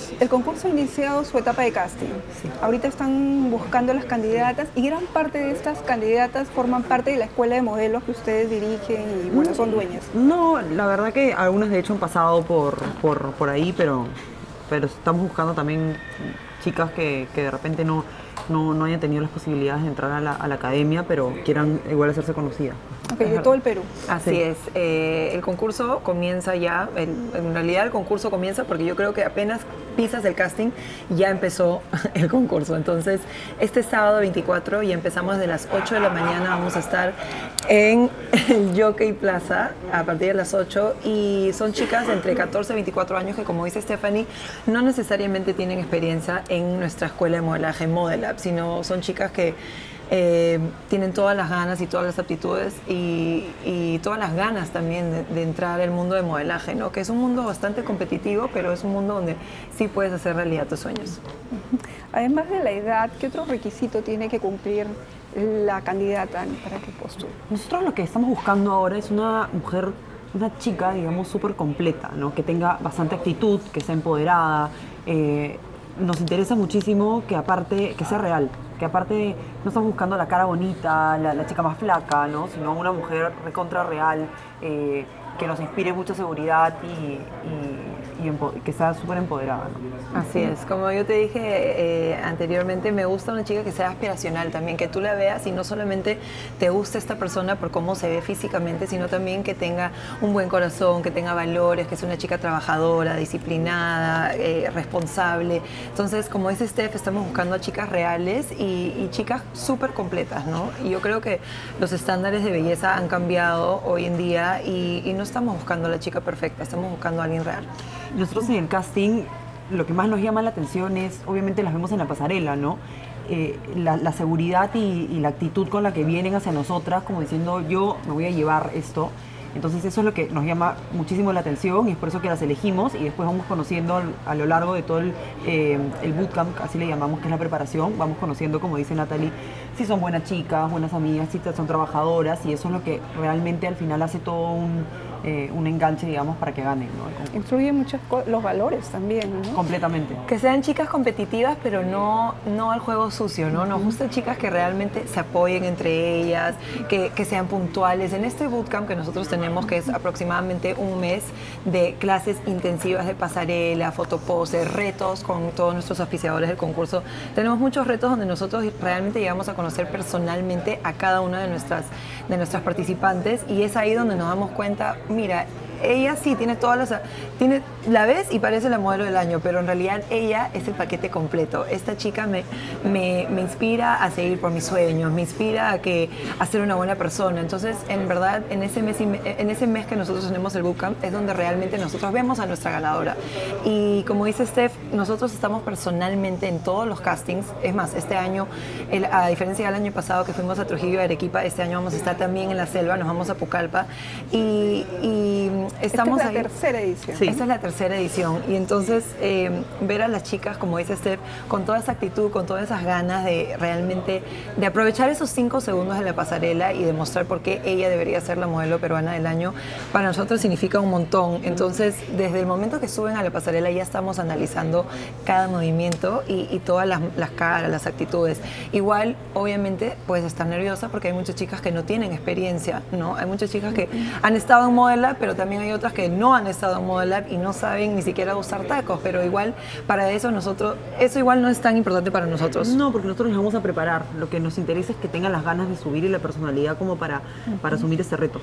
El concurso ha iniciado su etapa de casting. Sí. Ahorita están buscando las candidatas y gran parte de estas candidatas forman parte de la escuela de modelos que ustedes dirigen y bueno, son dueñas. No, la verdad que algunas de hecho han pasado por ahí, pero estamos buscando también chicas que de repente no hayan tenido las posibilidades de entrar a la academia, pero quieran igual hacerse conocidas. Ok, de todo el Perú. Así Sí. es. El concurso comienza ya, en realidad el concurso comienza porque yo creo que apenas pisas el casting, ya empezó el concurso. Entonces, este sábado 24 y empezamos de las 8 de la mañana, vamos a estar en el Jockey Plaza a partir de las 8 y son chicas de entre 14 y 24 años que, como dice Stephanie, no necesariamente tienen experiencia en nuestra escuela de modelaje Model Lab, sino son chicas que tienen todas las ganas y todas las aptitudes y todas las ganas también de entrar al mundo de modelaje, ¿no? Que es un mundo bastante competitivo, pero es un mundo donde sí puedes hacer realidad tus sueños. Además de la edad, ¿qué otro requisito tiene que cumplir la candidata para que postule? Nosotros lo que estamos buscando ahora es una mujer, una chica, digamos, súper completa, ¿no? Que tenga bastante actitud, que sea empoderada. Nos interesa muchísimo que aparte, que sea real, que aparte no estamos buscando la cara bonita, la chica más flaca, ¿no? Sino una mujer recontra real, que nos inspire mucha seguridad y que sea súper empoderada, ¿no? Así es, como yo te dije anteriormente, me gusta una chica que sea aspiracional también, que tú la veas y no solamente te guste esta persona por cómo se ve físicamente, sino también que tenga un buen corazón, que tenga valores, que sea una chica trabajadora, disciplinada, responsable. Entonces, como dice Steph, estamos buscando a chicas reales y chicas súper completas, ¿no? Y yo creo que los estándares de belleza han cambiado hoy en día y no estamos buscando a la chica perfecta, estamos buscando a alguien real. Nosotros en el casting lo que más nos llama la atención es, obviamente las vemos en la pasarela, ¿no? La seguridad y la actitud con la que vienen hacia nosotras, como diciendo yo me voy a llevar esto. Entonces eso es lo que nos llama muchísimo la atención y es por eso que las elegimos y después vamos conociendo a lo largo de todo el bootcamp, así le llamamos, que es la preparación, vamos conociendo, como dice Natalie, si son buenas chicas, buenas amigas, si son trabajadoras y eso es lo que realmente al final hace todo un enganche, digamos, para que ganen, ¿no? Influye mucho los valores también, ¿no? Completamente. Que sean chicas competitivas, pero no al juego sucio, ¿no? Nos gustan chicas que realmente se apoyen entre ellas, que sean puntuales. En este bootcamp que nosotros tenemos, que es aproximadamente un mes de clases intensivas de pasarela, fotopose, retos con todos nuestros auspiciadores del concurso, tenemos muchos retos donde nosotros realmente llegamos a conocer personalmente a cada una de nuestras participantes y es ahí donde nos damos cuenta, mira, ella sí tiene la ves y parece la modelo del año, pero en realidad ella es el paquete completo. Esta chica me inspira a seguir por mis sueños, me inspira a ser una buena persona. Entonces, en verdad, en ese mes que nosotros tenemos el bootcamp es donde realmente nosotros vemos a nuestra ganadora. Y como dice Steph, nosotros estamos personalmente en todos los castings. Es más, este año, a diferencia del año pasado que fuimos a Trujillo y Arequipa, este año vamos a estar también en la selva, nos vamos a Pucallpa y estamos Esta es la ahí. tercera edición. Sí. Esta es la tercera edición y entonces ver a las chicas, como dice Steph, con toda esa actitud, con todas esas ganas de realmente de aprovechar esos 5 segundos de la pasarela y demostrar por qué ella debería ser la modelo peruana del año, para nosotros significa un montón. Entonces, desde el momento que suben a la pasarela ya estamos analizando cada movimiento y todas las caras, las actitudes. Igual, obviamente, puedes estar nerviosa porque hay muchas chicas que no tienen experiencia, ¿no? Hay muchas chicas que han estado en Model Lab, pero también hay otras que no han estado en Model Lab y no saben ni siquiera usar tacos, pero igual para eso eso igual no es tan importante para nosotros. No, porque nosotros nos vamos a preparar. Lo que nos interesa es que tengan las ganas de subir y la personalidad como para asumir este reto.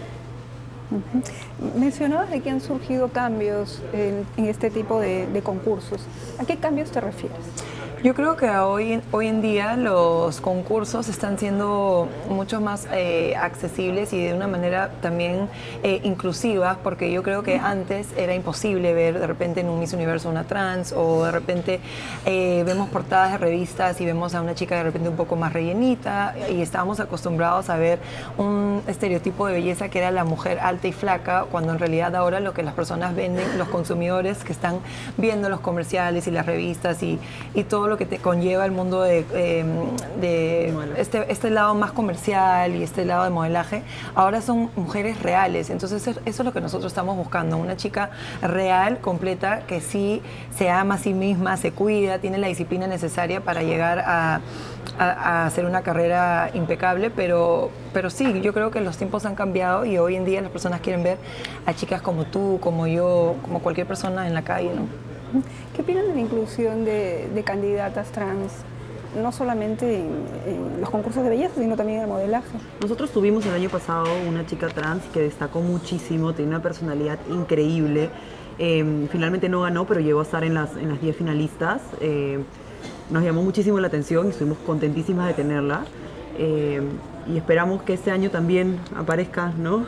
Mencionabas de que han surgido cambios en este tipo de concursos. ¿A qué cambios te refieres? Yo creo que hoy en día los concursos están siendo mucho más accesibles y de una manera también inclusiva, porque yo creo que antes era imposible ver de repente en un Miss Universo una trans o de repente vemos portadas de revistas y vemos a una chica de repente un poco más rellenita y estábamos acostumbrados a ver un estereotipo de belleza que era la mujer alta y flaca, cuando en realidad ahora lo que las personas venden, los consumidores que están viendo los comerciales y las revistas y todo lo que te conlleva el mundo de este lado más comercial y este lado de modelaje, ahora son mujeres reales. Entonces eso es lo que nosotros estamos buscando, una chica real, completa, que sí se ama a sí misma, se cuida, tiene la disciplina necesaria para llegar a hacer una carrera impecable, pero sí, yo creo que los tiempos han cambiado y hoy en día las personas quieren ver a chicas como tú, como yo, como cualquier persona en la calle, ¿no? ¿Qué opinan de la inclusión de candidatas trans, no solamente en los concursos de belleza, sino también en el modelaje? Nosotros tuvimos el año pasado una chica trans que destacó muchísimo, tiene una personalidad increíble. Finalmente no ganó, pero llegó a estar en las 10 finalistas. Nos llamó muchísimo la atención y estuvimos contentísimas de tenerla. Y esperamos que este año también aparezca, ¿no?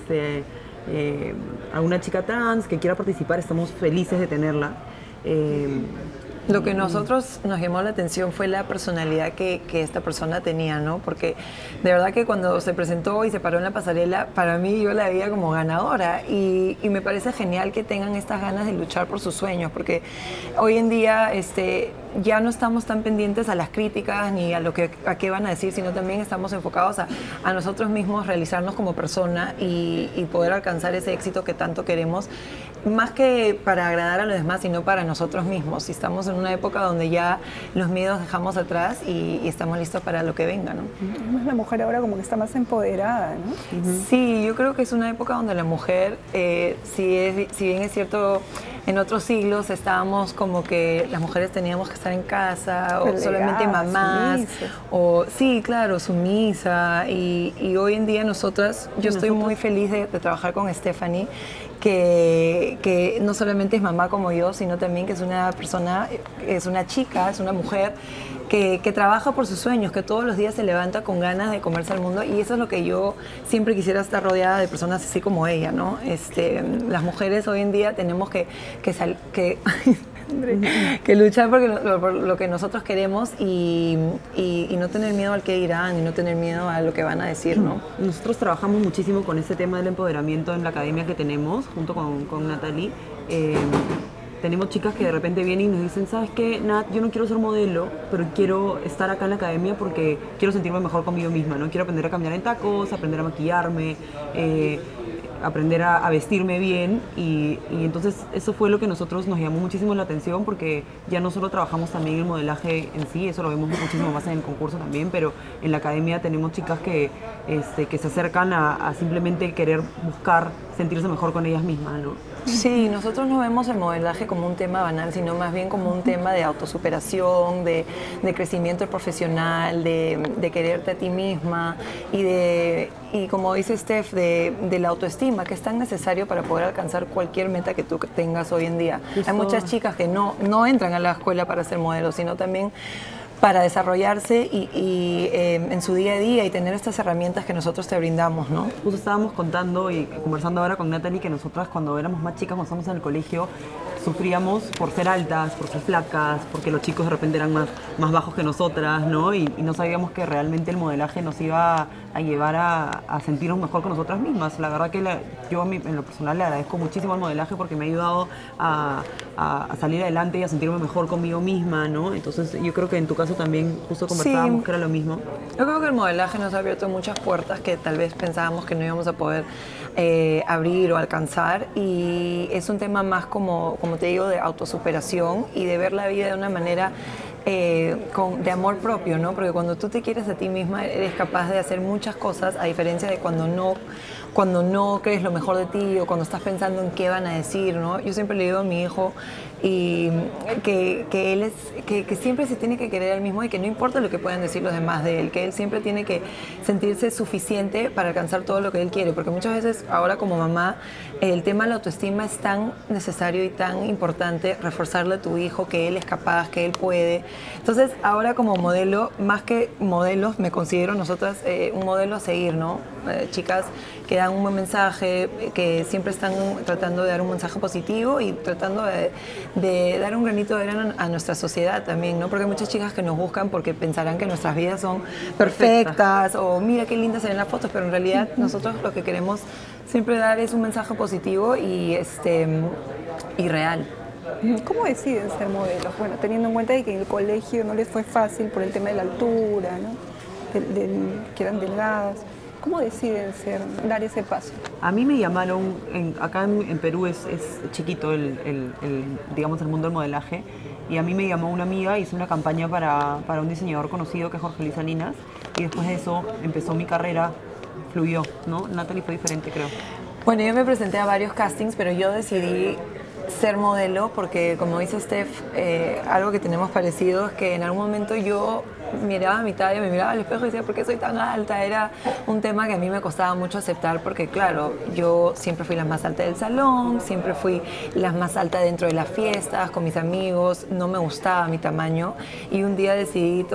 Alguna chica trans que quiera participar, estamos felices de tenerla. Lo que nosotros nos llamó la atención fue la personalidad que esta persona tenía, ¿no? Porque de verdad que cuando se presentó y se paró en la pasarela, para mí yo la veía como ganadora y me parece genial que tengan estas ganas de luchar por sus sueños, porque hoy en día ya no estamos tan pendientes a las críticas ni a qué van a decir, sino también estamos enfocados a nosotros mismos, realizarnos como persona y poder alcanzar ese éxito que tanto queremos, más que para agradar a los demás, sino para nosotros mismos. Y estamos en una época donde ya los miedos dejamos atrás y estamos listos para lo que venga, ¿no? Además, la mujer ahora como que está más empoderada, ¿no? Sí, yo creo que es una época donde la mujer, si bien es cierto, en otros siglos estábamos como que las mujeres teníamos que estar en casa o solamente mamás, o sí, claro, sumisa, y hoy en día nosotras, yo estoy muy feliz de trabajar con Stephanie, que no solamente es mamá como yo, sino también que es una persona, es una chica, es una mujer que trabaja por sus sueños, que todos los días se levanta con ganas de comerse al mundo, y eso es lo que yo siempre quisiera, estar rodeada de personas así como ella, ¿no? Las mujeres hoy en día tenemos que luchar por lo que nosotros queremos y no tener miedo al que dirán y no tener miedo a lo que van a decir, ¿no? Nosotros trabajamos muchísimo con ese tema del empoderamiento en la academia que tenemos, junto con Natalie. Tenemos chicas que de repente vienen y nos dicen, ¿sabes qué, Nat? Yo no quiero ser modelo, pero quiero estar acá en la academia porque quiero sentirme mejor conmigo misma, ¿no? Quiero aprender a caminar en tacos, aprender a maquillarme, aprender a vestirme bien y entonces eso fue lo que nosotros nos llamó muchísimo la atención, porque ya no solo trabajamos también el modelaje en sí, eso lo vemos muchísimo más en el concurso también, pero en la academia tenemos chicas que se acercan a simplemente querer buscar sentirse mejor con ellas mismas, ¿no? Sí, nosotros no vemos el modelaje como un tema banal, sino más bien como un tema de autosuperación, de crecimiento profesional, de quererte a ti misma y como dice Steph, de la autoestima, que es tan necesario para poder alcanzar cualquier meta que tú tengas hoy en día. Hay muchas chicas que no entran a la escuela para ser modelos, sino también para desarrollarse en su día a día y tener estas herramientas que nosotros te brindamos, ¿no? Justo estábamos contando y conversando ahora con Natalie que nosotras cuando éramos más chicas, cuando estábamos en el colegio, sufríamos por ser altas, por ser flacas, porque los chicos de repente eran más bajos que nosotras, ¿no? Y no sabíamos que realmente el modelaje nos iba a llevar a sentirnos mejor con nosotras mismas. La verdad que yo en lo personal le agradezco muchísimo al modelaje porque me ha ayudado a salir adelante y a sentirme mejor conmigo misma, ¿no? Entonces yo creo que en tu caso también justo conversábamos que era lo mismo. Yo creo que el modelaje nos ha abierto muchas puertas que tal vez pensábamos que no íbamos a poder abrir o alcanzar, y es un tema más como te digo, de autosuperación y de ver la vida de una manera de amor propio, ¿no? Porque cuando tú te quieres a ti misma eres capaz de hacer muchas cosas, a diferencia de cuando no crees lo mejor de ti o cuando estás pensando en qué van a decir, ¿no? Yo siempre le digo a mi hijo que él siempre se tiene que querer a él mismo y que no importa lo que puedan decir los demás de él, que él siempre tiene que sentirse suficiente para alcanzar todo lo que él quiere, porque muchas veces ahora como mamá el tema de la autoestima es tan necesario y tan importante reforzarle a tu hijo que él es capaz, que él puede. Entonces ahora como modelo, más que modelos, me considero nosotras un modelo a seguir, ¿no? Chicas que dan un buen mensaje, que siempre están tratando de dar un mensaje positivo y tratando de dar un granito de arena a nuestra sociedad también, ¿no? Porque hay muchas chicas que nos buscan porque pensarán que nuestras vidas son perfectas o mira qué lindas se ven las fotos, pero en realidad nosotros lo que queremos siempre dar es un mensaje positivo y real. ¿Cómo deciden ser modelos? Bueno, teniendo en cuenta de que en el colegio no les fue fácil por el tema de la altura, ¿no? Que eran delgadas. ¿Cómo deciden dar ese paso? A mí me llamaron, acá en Perú es chiquito digamos, el mundo del modelaje, y a mí me llamó una amiga, hizo una campaña para un diseñador conocido que es Jorge Luis Salinas, y después de eso empezó mi carrera, fluyó, ¿no? Natalie fue diferente, creo. Bueno, yo me presenté a varios castings, pero yo decidí ser modelo porque, como dice Steph, algo que tenemos parecido es que en algún momento yo miraba mi talla, me miraba al espejo y decía, ¿por qué soy tan alta? Era un tema que a mí me costaba mucho aceptar porque, claro, yo siempre fui la más alta del salón, siempre fui la más alta dentro de las fiestas, con mis amigos, no me gustaba mi tamaño y un día decidí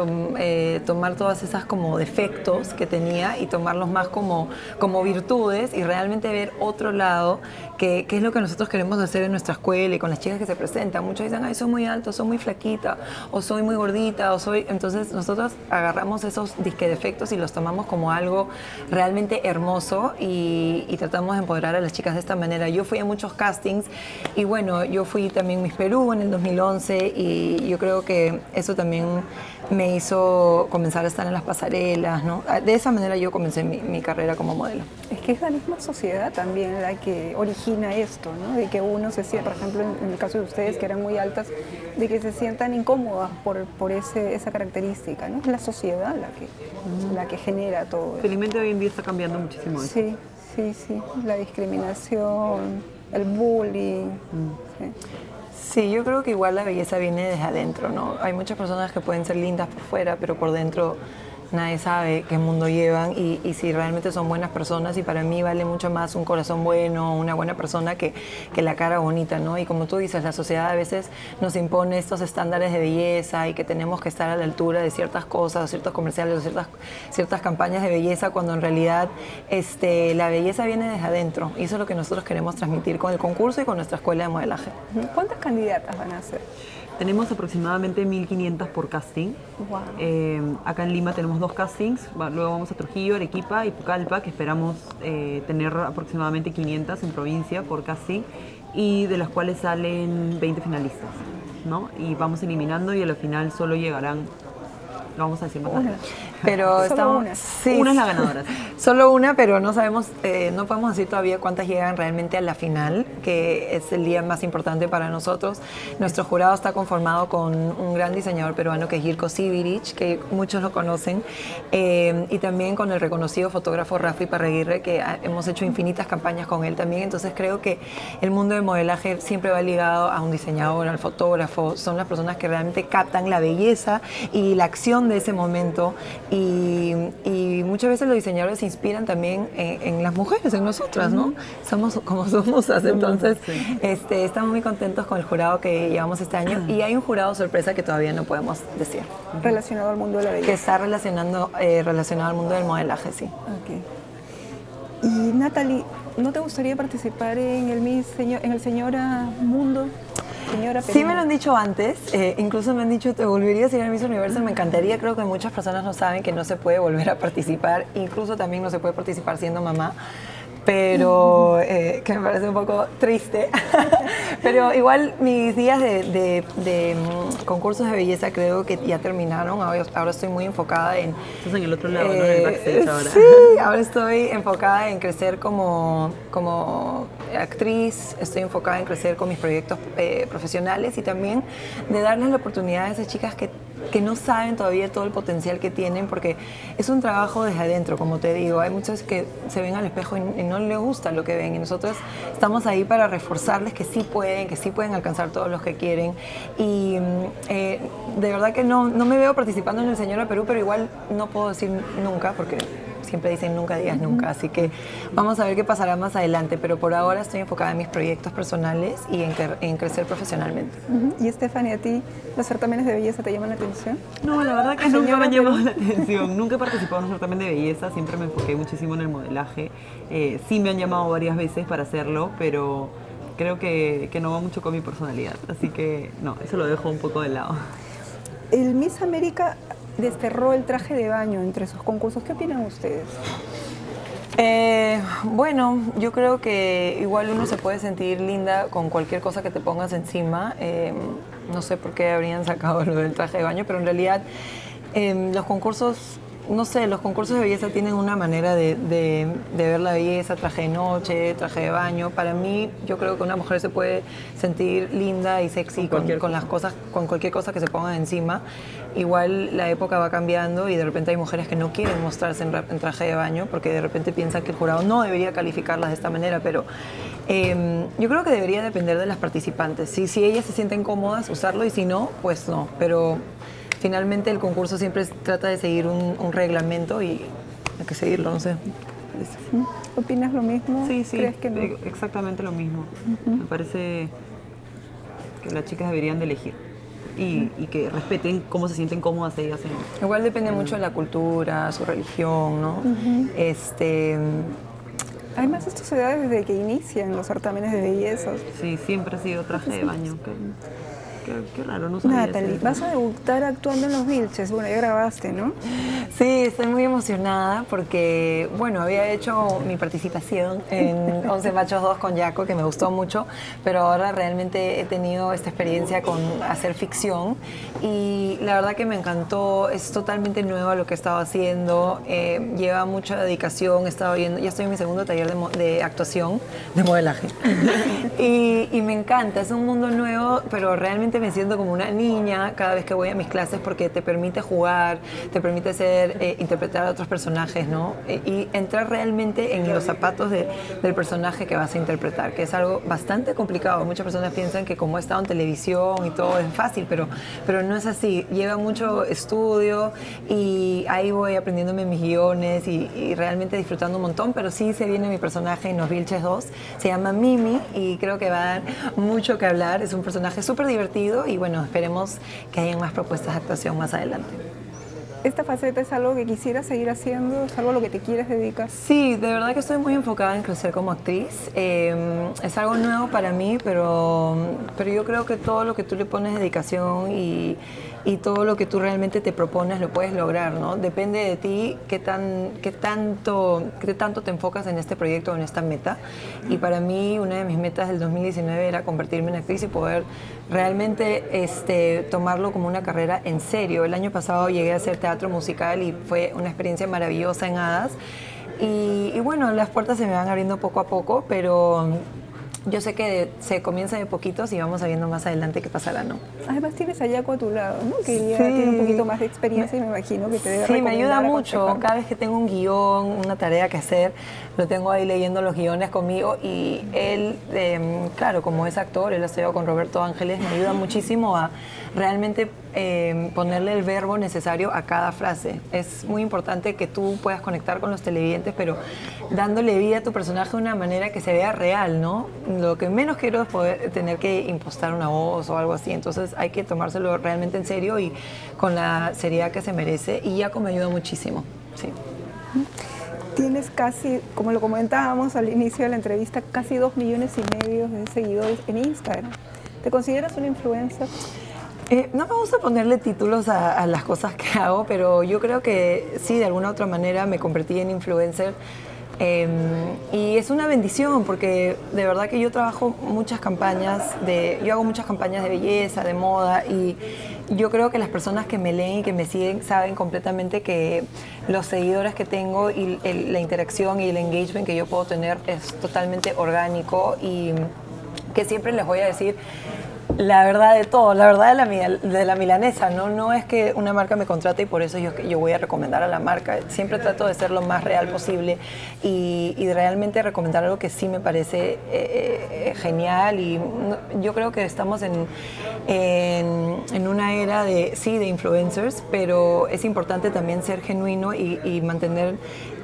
tomar todas esas como defectos que tenía y tomarlos más como virtudes y realmente ver otro lado, que es lo que nosotros queremos hacer en nuestra escuela y con las chicas que se presentan. Muchos dicen, ay, soy muy alto, soy muy flaquita, o soy muy gordita, o soy... Entonces nosotros agarramos esos disque defectos y los tomamos como algo realmente hermoso y tratamos de empoderar a las chicas de esta manera. Yo fui a muchos castings y bueno, yo fui también Miss Perú en el 2011 y yo creo que eso también me hizo comenzar a estar en las pasarelas, ¿no? De esa manera yo comencé mi carrera como modelo. Es que es la misma sociedad también la que origina esto, ¿no? De que uno se sienta, por ejemplo, en el caso de ustedes que eran muy altas, de que se sientan incómodas por esa característica, ¿no? Es la sociedad la que genera todo eso. Felizmente hoy en día está cambiando muchísimo eso. Sí, sí, sí. La discriminación, el bullying. Sí. Sí, yo creo que igual la belleza viene desde adentro, ¿no? Hay muchas personas que pueden ser lindas por fuera, pero por dentro nadie sabe qué mundo llevan y si realmente son buenas personas, y para mí vale mucho más un corazón bueno, una buena persona que la cara bonita, ¿no? Y como tú dices, la sociedad a veces nos impone estos estándares de belleza y que tenemos que estar a la altura de ciertas cosas, ciertos comerciales, ciertas campañas de belleza, cuando en realidad la belleza viene desde adentro, y eso es lo que nosotros queremos transmitir con el concurso y con nuestra escuela de modelaje. ¿Cuántas candidatas van a ser? Tenemos aproximadamente 1.500 por casting. Wow. Acá en Lima tenemos 2 castings, luego vamos a Trujillo, Arequipa y Pucallpa, que esperamos tener aproximadamente 500 en provincia por casting, y de las cuales salen 20 finalistas, ¿no? Y vamos eliminando y a la final solo llegarán, no vamos a decir más nada. Pero Solo una. Sí, Una es la ganadora. Solo una, pero no sabemos, no podemos decir todavía cuántas llegan realmente a la final, que es el día más importante para nosotros. Nuestro jurado está conformado con un gran diseñador peruano que es Jirko Sibirich, que muchos lo conocen, y también con el reconocido fotógrafo Rafi Parreguirre, que hemos hecho infinitas campañas con él también. Entonces creo que el mundo del modelaje siempre va ligado a un diseñador, al fotógrafo. Son las personas que realmente captan la belleza y la acción de ese momento. Y muchas veces los diseñadores se inspiran también en las mujeres, en nosotras, ¿no? Somos como somos, entonces estamos muy contentos con el jurado que llevamos este año, y hay un jurado sorpresa que todavía no podemos decir. Relacionado al mundo de la belleza. Que está relacionado al mundo del modelaje, sí. Okay. Y Natalie, ¿no te gustaría participar en el Señora Mundo? Señora Perú. Sí me lo han dicho antes, incluso me han dicho, ¿te volverías a ir a Miss Universo? Me encantaría. Creo que muchas personas no saben que no se puede volver a participar, incluso también no se puede participar siendo mamá, pero que me parece un poco triste. Pero igual mis días de concursos de belleza creo que ya terminaron. Ahora estoy muy enfocada en... Estás en el otro lado, ¿no? En el backstage ahora. Sí, ahora estoy enfocada en crecer como actriz, estoy enfocada en crecer con mis proyectos profesionales, y también de darles la oportunidad a esas chicas que no saben todavía todo el potencial que tienen, porque es un trabajo desde adentro, como te digo. Hay muchas que se ven al espejo y no les gusta lo que ven, y nosotros estamos ahí para reforzarles que sí pueden alcanzar todos los que quieren. Y de verdad que no me veo participando en el Señora Perú, pero igual no puedo decir nunca, porque siempre dicen nunca digas nunca, así que vamos a ver qué pasará más adelante, pero por ahora estoy enfocada en mis proyectos personales y en crecer profesionalmente. Y Stephanie, ¿a ti los certámenes de belleza te llaman la atención? No, la verdad que nunca me han llamado la atención. Nunca he participado en un certamen de belleza, siempre me enfoqué muchísimo en el modelaje. Sí me han llamado varias veces para hacerlo, pero creo que no va mucho con mi personalidad, así que no, eso lo dejo un poco de lado. El Miss América desterró el traje de baño entre sus concursos. ¿Qué opinan ustedes? Bueno, yo creo que igual uno se puede sentir linda con cualquier cosa que te pongas encima. No sé por qué habrían sacado lo del traje de baño, pero en realidad los concursos, no sé, los concursos de belleza tienen una manera de ver la belleza, traje de noche, traje de baño. Para mí, yo creo que una mujer se puede sentir linda y sexy con las cosas, con cualquier cosa que se ponga encima. Igual la época va cambiando y de repente hay mujeres que no quieren mostrarse en traje de baño porque de repente piensan que el jurado no debería calificarlas de esta manera, pero yo creo que debería depender de las participantes. Si ellas se sienten cómodas, usarlo, y si no, pues no. Pero finalmente el concurso siempre trata de seguir un reglamento y hay que seguirlo, no sé. ¿Opinas lo mismo? Sí, ¿Crees que no? exactamente lo mismo. Me parece que las chicas deberían de elegir y que respeten cómo se sienten cómodas ellas. Igual depende mucho de la cultura, su religión, ¿no? Además, esto se da desde que inician los certámenes de belleza. Sí, siempre ha sido traje de baño. Qué raro, no sabía. Natalie, eso. vas a debutar actuando en Los Vilches. Bueno, ya grabaste, ¿no? Sí, estoy muy emocionada porque, bueno, había hecho mi participación en 11 Machos 2 con Yaco, que me gustó mucho, pero ahora realmente he tenido esta experiencia con hacer ficción y la verdad que me encantó, es totalmente nuevo lo que he estado haciendo, lleva mucha dedicación, he estado viendo, ya estoy en mi segundo taller de actuación, de modelaje, y me encanta, es un mundo nuevo, pero realmente me siento como una niña cada vez que voy a mis clases porque te permite jugar, te permite interpretar a otros personajes, ¿no? Y entrar realmente en los zapatos del personaje que vas a interpretar, que es algo bastante complicado. Muchas personas piensan que como he estado en televisión y todo es fácil, pero no es así. Lleva mucho estudio y ahí voy aprendiéndome mis guiones y realmente disfrutando un montón, pero sí se viene mi personaje en Los Vilches 2. Se llama Mimi y creo que va a dar mucho que hablar. Es un personaje súper divertido y bueno, esperemos que hayan más propuestas de actuación más adelante. ¿Esta faceta es algo que quisieras seguir haciendo? ¿Es algo a lo que te quieres dedicar? Sí, de verdad que estoy muy enfocada en crecer como actriz. Es algo nuevo para mí, pero yo creo que todo lo que tú le pones dedicación y todo lo que tú realmente te propones lo puedes lograr, ¿no? Depende de ti qué tanto te enfocas en este proyecto o en esta meta. Y para mí una de mis metas del 2019 era convertirme en actriz y poder realmente tomarlo como una carrera en serio. El año pasado llegué a hacer teatro musical y fue una experiencia maravillosa en Hadas. Y bueno, las puertas se me van abriendo poco a poco, pero yo sé que se comienza de poquitos y vamos viendo más adelante qué pasará, ¿no? Además tienes a Yaco a tu lado, ¿no? Que ya tiene un poquito más de experiencia y me imagino que te debe Sí, me ayuda mucho. aconsejar. Cada vez que tengo un guión, una tarea que hacer, lo tengo ahí leyendo los guiones conmigo y él, claro, como es actor, él ha estudiado con Roberto Ángeles, me ayuda muchísimo a realmente ponerle el verbo necesario a cada frase. Es muy importante que tú puedas conectar con los televidentes, pero dándole vida a tu personaje de una manera que se vea real, ¿no? Lo que menos quiero es poder tener que impostar una voz o algo así. Entonces hay que tomárselo realmente en serio y con la seriedad que se merece. Y Yaco me ayuda muchísimo, sí. Tienes casi, como lo comentábamos al inicio de la entrevista, casi 2,5 millones de seguidores en Instagram. ¿Te consideras una influencer? No me gusta ponerle títulos a las cosas que hago, pero yo creo que sí, de alguna u otra manera me convertí en influencer. Y es una bendición porque de verdad que yo trabajo muchas campañas, yo hago muchas campañas de belleza, de moda y yo creo que las personas que me leen y que me siguen saben completamente que los seguidores que tengo y la interacción y el engagement que yo puedo tener es totalmente orgánico y que siempre les voy a decir la verdad de todo, la verdad de la milanesa, ¿no? No es que una marca me contrate y por eso yo voy a recomendar a la marca. Siempre trato de ser lo más real posible y de realmente recomendar algo que sí me parece genial y yo creo que estamos en una era de influencers, pero es importante también ser genuino y mantener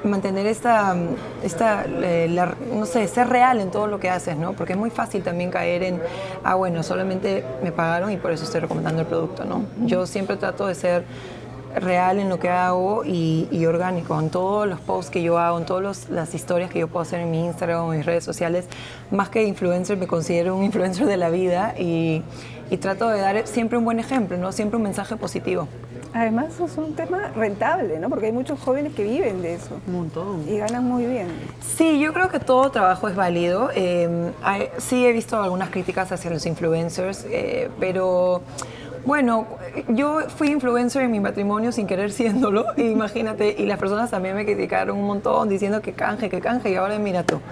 no sé, ser real en todo lo que haces, ¿no? Porque es muy fácil también caer en, bueno, solamente me pagaron y por eso estoy recomendando el producto, ¿no? Yo siempre trato de ser real en lo que hago y orgánico, en todos los posts que yo hago, en todas las historias que yo puedo hacer en mi Instagram o en mis redes sociales. Más que influencer, me considero un influencer de la vida y trato de dar siempre un buen ejemplo, ¿no? Siempre un mensaje positivo. Además, eso es un tema rentable, ¿no? Porque hay muchos jóvenes que viven de eso. Un montón. Y ganan muy bien. Sí, yo creo que todo trabajo es válido. Sí he visto algunas críticas hacia los influencers, pero bueno, yo fui influencer en mi matrimonio sin querer siéndolo, imagínate, y las personas también me criticaron un montón diciendo que canje, y ahora mira tú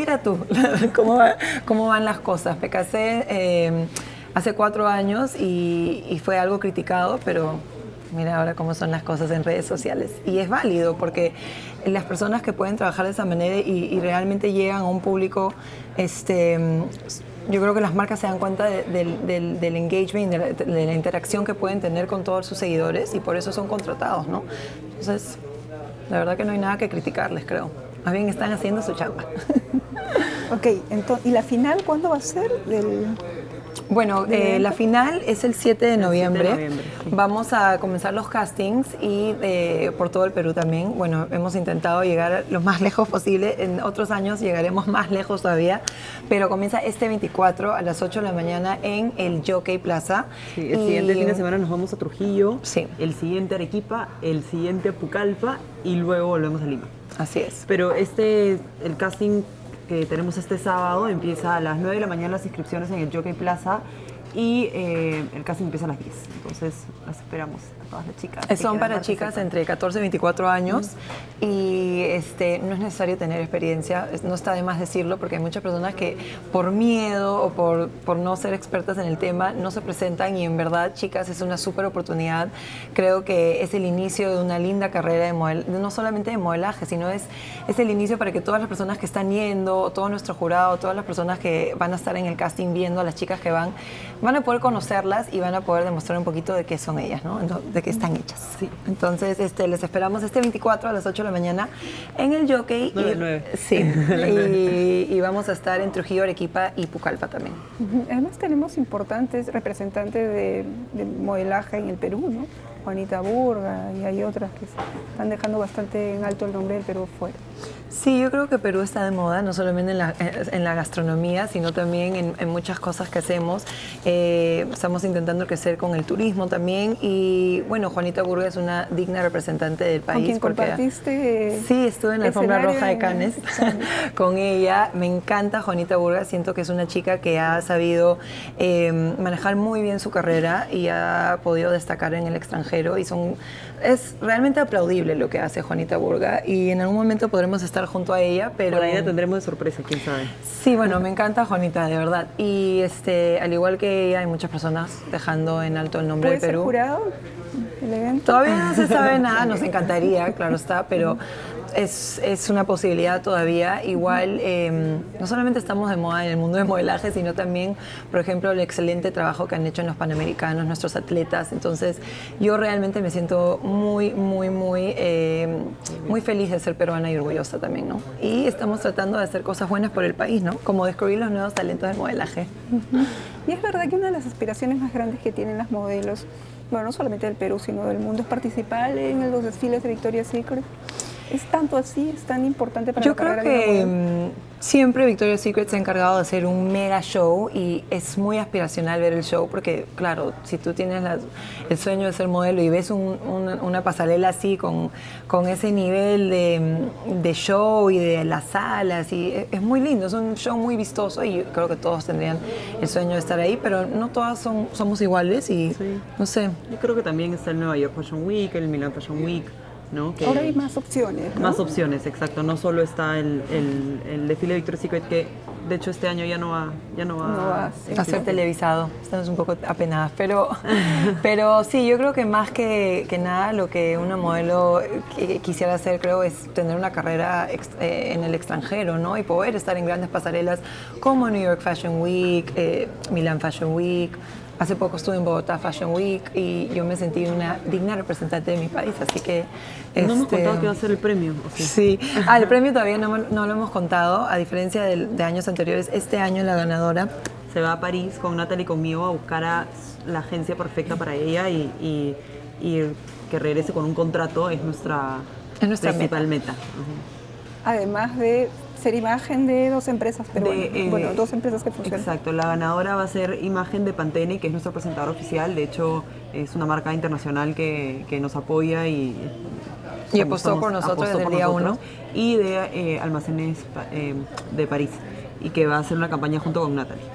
cómo van las cosas. Me casé hace 4 años y fue algo criticado, pero mira ahora cómo son las cosas en redes sociales. Y es válido porque las personas que pueden trabajar de esa manera y realmente llegan a un público, yo creo que las marcas se dan cuenta del engagement, de la interacción que pueden tener con todos sus seguidores y por eso son contratados, ¿no? Entonces, la verdad que no hay nada que criticarles, creo. Más bien están haciendo su chamba. Ok, entonces, ¿y la final cuándo va a ser? Bueno, la final es el 7 de noviembre. 7 de noviembre, sí. Vamos a comenzar los castings y por todo el Perú también. Bueno, hemos intentado llegar lo más lejos posible. En otros años llegaremos más lejos todavía. Pero comienza este 24 a las 8 de la mañana en el Jockey Plaza. Sí, el siguiente fin de semana nos vamos a Trujillo, sí, el siguiente a Arequipa, el siguiente a Pucallpa y luego volvemos a Lima. Así es. Pero el casting que tenemos este sábado empieza a las 9 de la mañana las inscripciones en el Jockey Plaza y el casting empieza a las 10. Entonces las esperamos a todas las chicas. Son para chicas entre 14 y 24 años y no es necesario tener experiencia, no está de más decirlo porque hay muchas personas que por miedo o por no ser expertas en el tema no se presentan y en verdad, chicas, es una súper oportunidad. Creo que es el inicio de una linda carrera no solamente de modelaje, sino es el inicio para que todas las personas que están yendo, todo nuestro jurado, todas las personas que van a estar en el casting viendo a las chicas que van a poder conocerlas y van a poder demostrar un poquito de qué son ellas, ¿no? De qué están hechas. Sí. Entonces, les esperamos este 24 a las 8 de la mañana en el Jockey. 9. Sí. y vamos a estar en Trujillo, Arequipa y Pucallpa también. Además tenemos importantes representantes de modelaje en el Perú, ¿no? Juanita Burga y hay otras que están dejando bastante en alto el nombre del Perú fuera. Sí, yo creo que Perú está de moda, no solamente en la gastronomía, sino también en muchas cosas que hacemos. Estamos intentando crecer con el turismo también y, bueno, Juanita Burga es una digna representante del país. ¿Con quién compartiste? Sí, estuve en la alfombra roja de Cannes con ella. Me encanta Juanita Burga, siento que es una chica que ha sabido manejar muy bien su carrera y ha podido destacar en el extranjero y es realmente aplaudible lo que hace Juanita Burga y en algún momento podremos estar junto a ella, pero... Por ahí la tendremos de sorpresa, quién sabe. Sí, bueno, me encanta Juanita, de verdad. Y al igual que ella, hay muchas personas dejando en alto el nombre del Perú. ¿Puede ser jurado el evento? Todavía no se sabe nada, nos encantaría, claro está, pero es una posibilidad todavía. Igual, no solamente estamos de moda en el mundo del modelaje, sino también, por ejemplo, el excelente trabajo que han hecho en los Panamericanos, nuestros atletas. Entonces, yo realmente me siento muy feliz de ser peruana y orgullosa también, ¿no? Y estamos tratando de hacer cosas buenas por el país, ¿no? Como descubrir los nuevos talentos del modelaje. Y es verdad que una de las aspiraciones más grandes que tienen las modelos, bueno, no solamente del Perú, sino del mundo, es participar en los desfiles de Victoria's Secret. ¿Es tanto así? ¿Es tan importante para la carrera de una modelo? Yo creo que siempre Victoria's Secret se ha encargado de hacer un mega show y es muy aspiracional ver el show porque, claro, si tú tienes el sueño de ser modelo y ves una pasarela así con ese nivel de show y de las salas, y es muy lindo, es un show muy vistoso y yo creo que todos tendrían el sueño de estar ahí, pero no todas somos iguales y sí. No sé. Yo creo que también está el Nueva York Fashion Week, el Milan Fashion Week, ¿no? Que ahora hay más opciones, ¿no? Más opciones, exacto. No solo está el desfile de Victoria's Secret, que de hecho este año ya no va a ser televisado. Estamos un poco apenadas, pero sí, yo creo que más que nada lo que una modelo quisiera hacer, creo, es tener una carrera en el extranjero, ¿no? Y poder estar en grandes pasarelas como New York Fashion Week, Milan Fashion Week. Hace poco estuve en Bogotá Fashion Week y yo me sentí una digna representante de mi país, así que... No hemos contado que va a ser el premio, ¿o sí? Sí, el premio todavía no lo hemos contado, a diferencia de años anteriores. Este año la ganadora se va a París con Natalie y conmigo a buscar a la agencia perfecta para ella y que regrese con un contrato es nuestra principal meta. Además de ser imagen de dos empresas peruanas, bueno, dos empresas que funcionan. Exacto, la ganadora va a ser imagen de Pantene, que es nuestro presentador oficial. De hecho, es una marca internacional que nos apoya y apostó por nosotros desde el día uno. Y de Almacenes de París, y que va a hacer una campaña junto con Natalie.